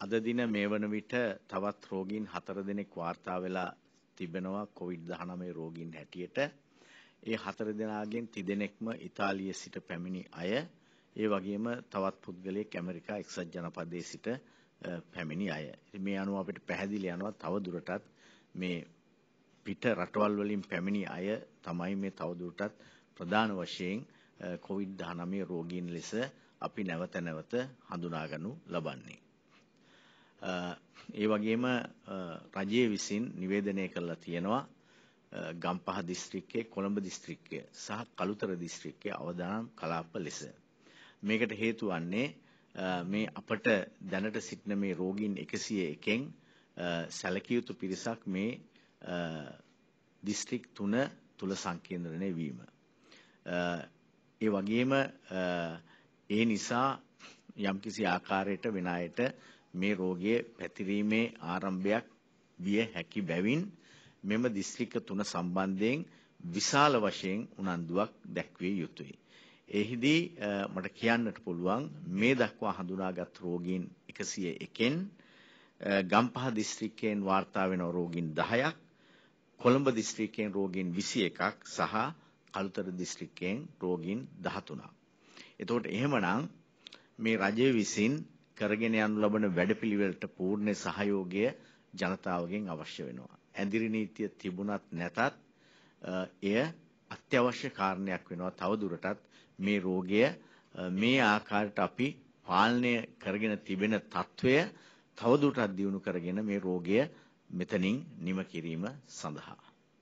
අද දින මේ වන විට තවත් රෝගීන් 4 දෙනෙක් වාර්තා වෙලා තිබෙනවා COVID-19 රෝගීන් හැටියට. ඒ 4 දෙනාගෙන් 3 දෙනෙක්ම ඉතාලියේ සිට පැමිණි අය. ඒ වගේම තවත් පුද්ගලයෙක් ඇමරිකා එක්සත් ජනපදයේ සිට පැමිණි අය. මේ අනුව අපිට පැහැදිලි යනවා තව දුරටත් මේ පිට රටවල් වලින් පැමිණි අය තමයි මේ තව දුරටත් ප්‍රධාන වශයෙන් COVID-19 රෝගීන් ලෙස අපි නැවත හඳුනා ගනු ලබන්නේ. ඒ වගේම රජය විසින් නිවේදනය කළා තියෙනවා ගම්පහ දිස්ත්‍රික්කයේ කොළඹ දිස්ත්‍රික්කය සහ කළුතර දිස්ත්‍රික්කයේ අවදානම් කලාප ලෙස. මේකට හේතු වන්නේ මේ අපට දැනට සිටින මේ රෝගීන් 101න් සැලකිය යුතු පිරිසක් මේ දිස්ත්‍රික් 3 තුල සංකේන්ද්‍රණය වීම. ඒ වගේම ඒ නිසා යම්කිසි ආකාරයකට වෙන අයට මේ රෝගය පැතිරීමේ ආරම්භයක් විය හැකි බැවින් මෙම දිස්ත්‍රික්ක 3 සම්බන්ධයෙන් විශාල වශයෙන් උනන්දුවක් දැක්විය යුතුයි. එහිදී මට කියන්නට පුළුවන් මේ දක්වා හඳුනාගත් රෝගීන් 101න් ගම්පහ දිස්ත්‍රික්කයෙන් වාර්තා වෙන රෝගීන් 10ක්, කොළඹ දිස්ත්‍රික්කයෙන් රෝගීන් 21ක් සහ කළුතර දිස්ත්‍රික්කයෙන් රෝගීන් 13ක්. එතකොට එහෙමනම් මේ රජය විසින් කරගෙන යනු ලබන වැඩපිළිවෙලට පූර්ණ සහයෝගය ජනතාවගෙන් අවශ්‍ය වෙනවා. ඇඳිරි නීතිය තිබුණත් නැතත් එය අත්‍යවශ්‍ය කාරණයක් වෙනවා. තව දුරටත් මේ රෝගය මේ ආකාරයට අපි පාලනය කරගෙන තිබෙන తත්වය තව දුරටත් දියුණු කරගෙන මේ රෝගය මෙතනින් නිම කිරීම සඳහා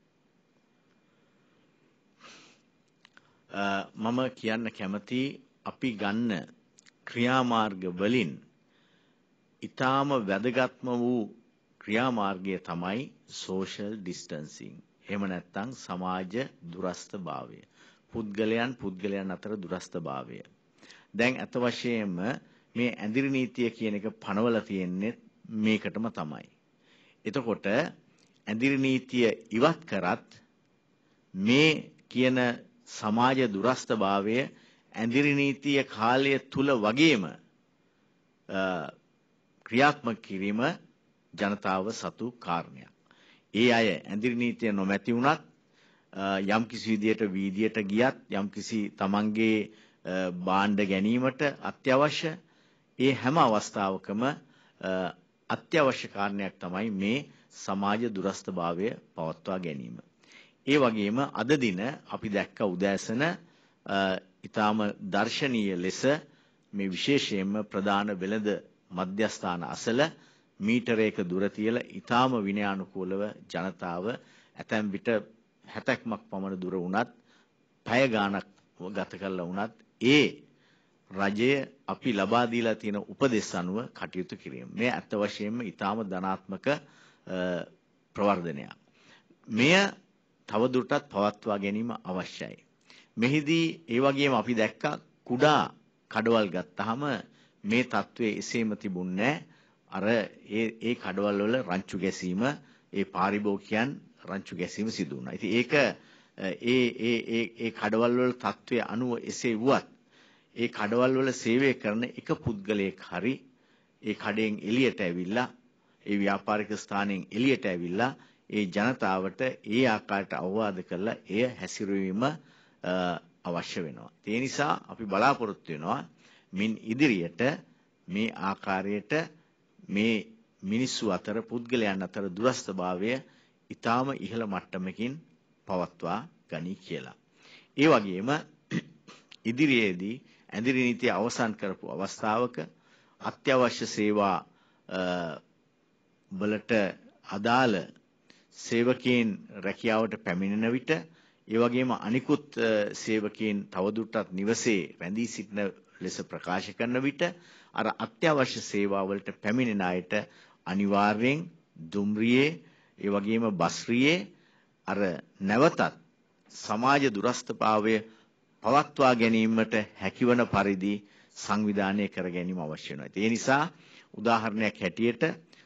මම කියන්න කැමති අපි ගන්න ක්‍රියාමාර්ග වලින් ඊටාම වැදගත්ම වූ ක්‍රියාමාර්ගය තමයි social distancing. එහෙම නැත්නම් සමාජ දුරස්ථභාවය. පුද්ගලයන් අතර දුරස්ථභාවය. දැන් අත වශයෙන්ම මේ ඇඳිරි නීතිය කියන එක පනවලා තියෙන්නේ මේකටම තමයි. එතකොට ඇඳිරි නීතිය ඉවත් කරත් මේ කියන සමාජ දුරස්ථභාවය ඇඳිරි නීතිය කාලය තුල වගේම ක්‍රියාත්මක කිරීම ජනතාව සතු කාරණයක්. ඒ අය ඇඳිරි නීතිය නොමැති වුණත් යම්කිසි විදියට වීදියට ගියත් යම්කිසි තමන්ගේ භාණ්ඩ ගැනීමට අත්‍යවශ්‍ය ඒ හැම අවස්ථාවකම අත්‍යවශ්‍ය කාරණයක් තමයි මේ සමාජ දුරස්ථභාවය පවත්වා ගැනීම. ඒ වගේම අද දින අපි දැක්ක උදෑසන ඊටාම දර්ශනීය ලෙස මේ විශේෂයෙන්ම ප්‍රධාන වෙළඳ මධ්‍යස්ථාන අසල මීටරයක දුර තියලා ඊටාම විනයානුකූලව ජනතාව ඇතැම් විට 60ක් පමණ දුර වුණත් පැය ගාණක් ගත කළා වුණත් ඒ රජය අපි ලබා දීලා තියෙන උපදෙස් අනුව කටයුතු කිරීම. මේ අත් වශයෙන්ම ඊටාම ධනාත්මක ප්‍රවර්ධනයක්. මෙය තවදුරටත් පවත්වා ගැනීම අවශ්‍යයි. මෙහිදී ඒ වගේම අපි දැක්කා කුඩා කඩවල් ගත්තාම මේ තත්වයේ එසේම තිබුණේ අර ඒ කඩවල් වල රංචු ගැසීම ඒ පාරිභෝගිකයන් රංචු ගැසීම සිදු වුණා. ඉතින් ඒක ඒ කඩවල් වල තත්වයේ අනුව එසේ වුවත් ඒ කඩවල් වල සේවය කරන එක පුද්ගලයෙක් හරි ඒ කඩෙන් එළියට ඇවිල්ලා ඒ ව්‍යාපාරික ස්ථානයෙන් එළියට ඇවිල්ලා ඒ ජනතාවට ඒ ආකාරයට අවවාද කරලා එය හැසිරවීම අවශ්‍ය වෙනවා. ඒ නිසා අපි බලාපොරොත්තු වෙනවා මින් ඉදිරියට මේ ආකාරයට මේ මිනිස්සු අතර පුද්ගලයන් අතර දුරස්ථභාවය ඊටාම ඉහළ මට්ටමකින් පවත්වා ගනී කියලා. ඒ වගේම ඉදිරියේදී ඇඳිරි නීතිය අවසන් කරපු අවස්ථාවක අත්‍යවශ්‍ය සේවා වලට අදාළ සේවකයන් රැකියාවට පැමිණෙන විට ඒ වගේම අනිකුත් සේවකයන් තවදුරටත් නිවසේ රැඳී සිටින ලෙස ප්‍රකාශ කරන විට අර අත්‍යවශ්‍ය සේවා වලට පැමිණෙන අයට අනිවාර්යෙන් දුම්රියේ ඒ වගේම බස්රියේ අර නැවතත් සමාජ දුරස්ථභාවය පවත්වා ගැනීමට හැකිවන පරිදි සංවිධානය කර ගැනීම අවශ්‍ය වෙනවා. ඒ නිසා උදාහරණයක් හැටියට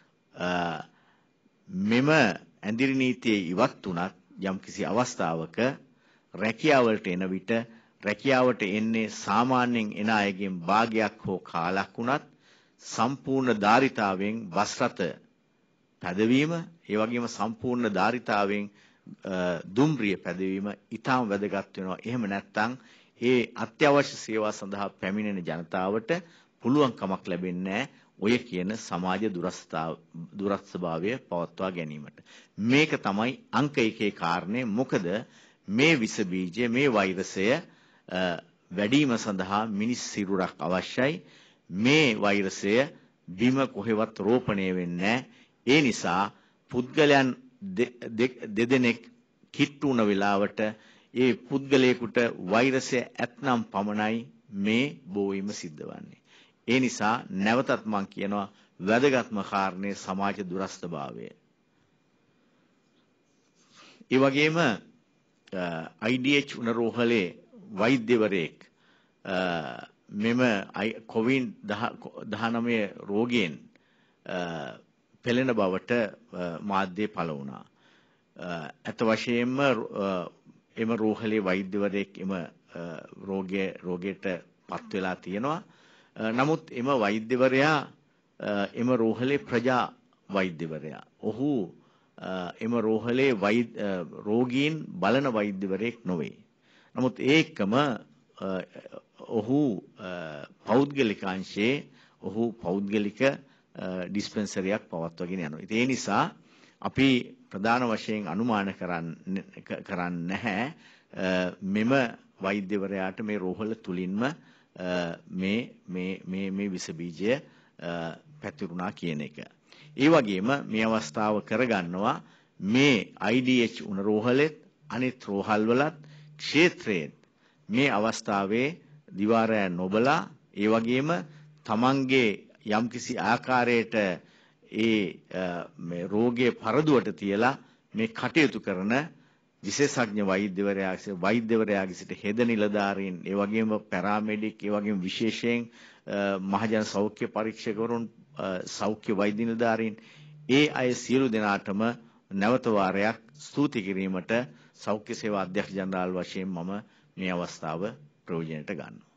මෙම ඇඳිරි නීතියේ ඉවත් වුණත් යම්කිසි අවස්ථාවක රැකියාවලට එන විට රැකියාවට එන්නේ සාමාන්‍යයෙන් එන අයගෙන් භාගයක් හෝ කාලක් වුණත් සම්පූර්ණ ධාරිතාවෙන් බස් රථ පැදවීම, ඒ වගේම සම්පූර්ණ ධාරිතාවෙන් දුම්රිය පැදවීම ඉතාම වැදගත් වෙනවා. එහෙම නැත්නම් ඒ අත්‍යවශ්‍ය සේවා සඳහා පැමිණෙන ජනතාවට පුළුවන් කමක් ලැබෙන්නේ නැහැ ඔය කියන සමාජ දුරස්ථභාවය පවත්වා ගැනීමට. මේක තමයි අංක 1 කාරණේ. මොකද මේ විස බීජය, මේ වෛරසය වැඩිම සඳහා මිනිස් සිරුරක් අවශ්‍යයි. මේ වෛරසය බිම කොහෙවත් රෝපණය වෙන්නේ නැහැ. ඒ නිසා පුද්ගලයන් දෙදෙනෙක් කිට්ටු වුණ වෙලාවට ඒ පුද්ගලයෙකුට වෛරසය ඇතනම් පමණයි මේ බෝවීම සිද්ධ වන්නේ. ඒ නිසා නැවතත් මම කියනවා වැදගත්ම කාරණේ සමාජ දුරස්ථභාවය. ඒ වගේම IDH උණරෝහලේ වෛද්‍යවරයෙක් මෙම COVID-19 රෝගයෙන් පෙළෙන බවට මාධ්‍යයේ පළ වුණා. අත වශයෙන්ම එම රෝහලේ වෛද්‍යවරයෙක් එම රෝගයට පත් වෙලා තියෙනවා. නමුත් එම වෛද්‍යවරයා එම රෝහලේ ප්‍රජා වෛද්‍යවරයා. ඔහු එම රෝහලේ රෝගීන් බලන වෛද්‍යවරයෙක් නොවේ. නමුත් ඒකම ඔහු පෞද්ගලික අංශයේ ඔහු පෞද්ගලික ඩිස්පෙන්සරියක් පවත්වාගෙන යනවා. ඒ නිසා අපි ප්‍රධාන වශයෙන් අනුමාන කරන්නේ නැහැ මෙම වෛද්‍යවරයාට මේ රෝහල තුලින්ම මේ විස බීජය පැතිරුණා කියන එක. ඒ වගේම මේ අවස්ථාව කරගන්නවා මේ IDH උණරෝහලෙත් අනිත් රෝහල්වලත් ක්ෂේත්‍රයේ මේ අවස්ථාවේ දිවාරය නොබලා ඒ වගේම තමන්ගේ යම්කිසි ආකාරයකට මේ රෝගයේ පරදුවට තියලා මේ කටයුතු කරන විශේෂඥ වෛද්‍යවරයාගේ සිට හෙද නිලධාරීන්, ඒ වගේම පැරාමෙඩික්, ඒ වගේම විශේෂයෙන් මහජන සෞඛ්‍ය පරීක්ෂකවරුන්, සෞඛ්‍ය වෛද්‍ය නිලධාරීන්, ඒ අය සියලු දෙනාටම නැවත වාරයක් ස්තුති කිරීමට සෞඛ්‍ය සේවා අධ්‍යක්ෂ ජනරාල් වශයෙන් මම මේ අවස්ථාව ප්‍රයෝජනයට ගන්නවා.